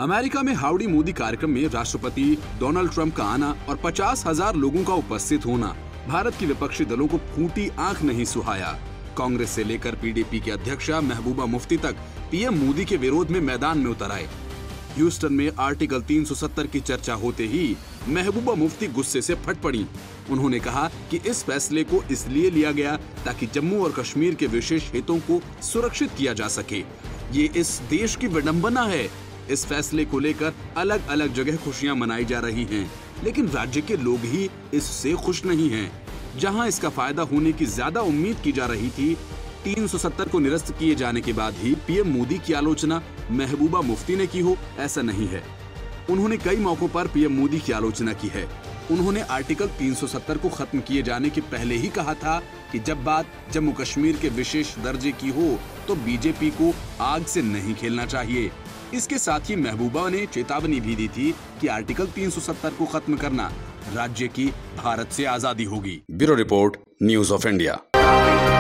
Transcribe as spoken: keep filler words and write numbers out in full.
America में howdy Modi कार्यक्रम में राष्ट्रपति डोनाल्ड ट्रंप का आना और पचास हजार लोगों का उपस्थित होना भारत की विपक्षी दलों को फूटी आंख नहीं सुहाया। कांग्रेस से लेकर पीडीपी की अध्यक्षा महबूबा मुफ्ती तक पीएम मोदी के विरोध में मैदान में उतर आए। ह्यूस्टन में आर्टिकल तीन सौ सत्तर की चर्चा होते ही महबूबा मुफ्ती गुस्से से फट पड़ी। उन्होंने कहा कि इस फैसले को इसलिए लिया गया ताकि जम्मू और कश्मीर के विशेष हितों को सुरक्षित किया जा सके। ये इस देश की विडंबना है। इस फैसले को लेकर अलग अलग जगह खुशियां मनाई जा रही हैं, लेकिन राज्य के लोग ही इससे खुश नहीं हैं। जहां इसका फायदा होने की ज्यादा उम्मीद की जा रही थी, तीन सौ सत्तर को निरस्त किए जाने के बाद ही पीएम मोदी की आलोचना महबूबा मुफ्ती ने की हो, ऐसा नहीं है। उन्होंने कई मौकों पर पीएम मोदी की आलोचना की है। उन्होंने आर्टिकल तीन सौ सत्तर को खत्म किए जाने के पहले ही कहा था कि जब बात जम्मू कश्मीर के विशेष दर्जे की हो तो बीजेपी को आग से नहीं खेलना चाहिए। इसके साथ ही महबूबा ने चेतावनी भी दी थी कि आर्टिकल तीन सौ सत्तर को खत्म करना राज्य की भारत से आजादी होगी। Bureau report, news of India.